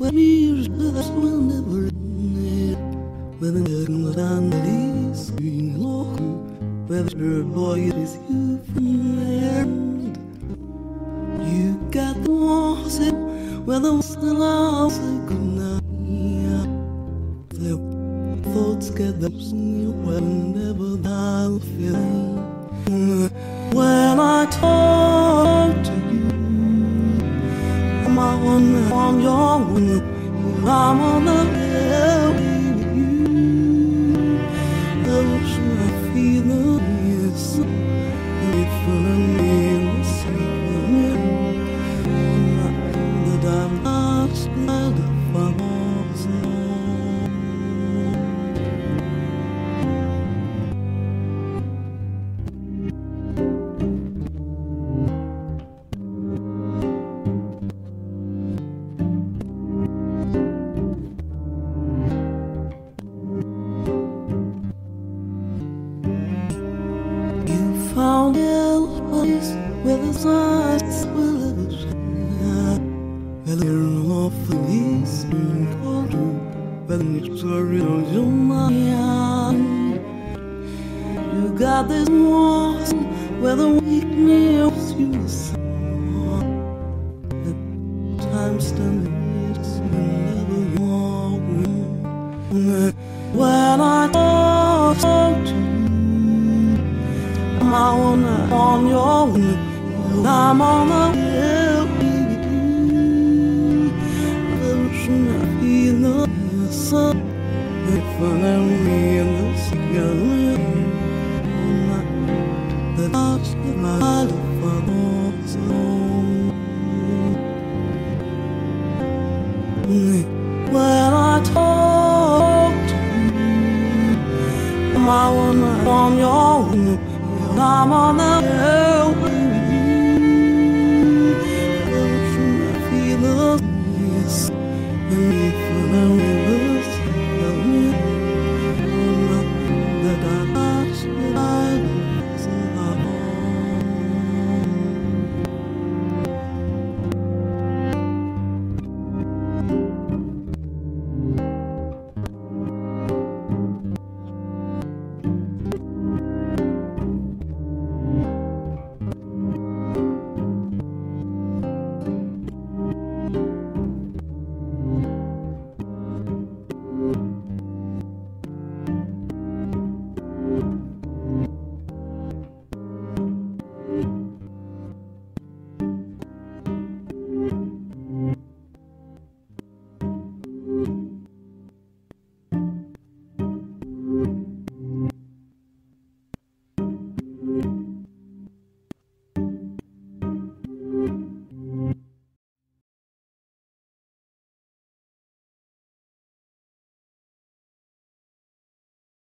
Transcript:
years that will never end. When the families being local, whether boy it is you from there. You got the walls in where the still are good night. The thoughts get them new whenever thou feel. When I talk to you, I'm on your window, I'm on the bed with you. Ocean, I feel the yes, if I'm in the secret, that I'm lost by the falls. Found a place where the sun's will ever shine, where they're awfully soon colder, where it's sorry on your mind. You got this walls where the weakness you saw, the time stands whenever you're with. When I talk to you, I'm on your window, I'm on the bed with you. Ocean, I feel the sun, if I'm in the secret, the lost of my life falls on. When I talk to you, I'm on your window, I'm on the